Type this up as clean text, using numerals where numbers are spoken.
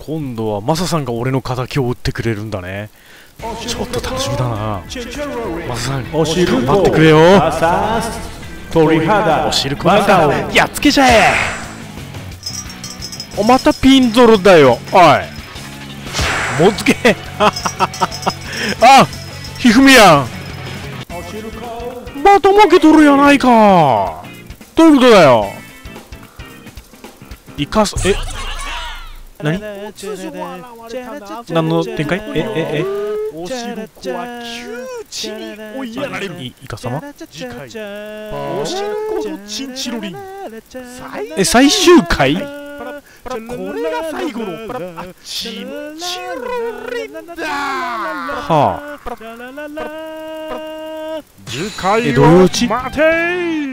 今度はマサさんが俺の敵を撃ってくれるんだね。ちょっと楽しみだな。マサさん、 おしるこ待ってくれよ。 鳥肌おしるこマサをやっつけちゃえ。お、またピンゾロだよ。おいもずけあ、ひふみやん、また負けとるやないか。どういうことだよ。イカス、何何の展開。 おしるこは窮地に追いやられる。 イカ様。 次回おしるこのチンチロリン最終回。 これが最後のチンチロリンだ。 はあ。 次回どういううち待てー。